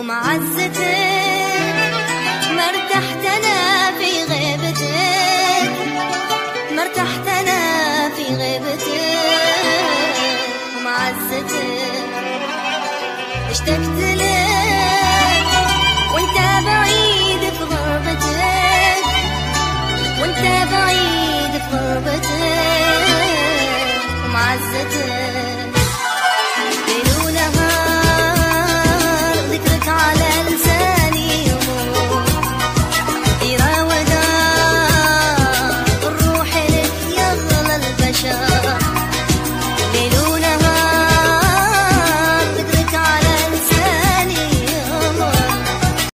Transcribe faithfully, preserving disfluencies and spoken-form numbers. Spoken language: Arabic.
ومعزتك، ما ارتحت انا في غيبتك، ما ارتحت انا في غيبتك ومعزتك، اشتقت لك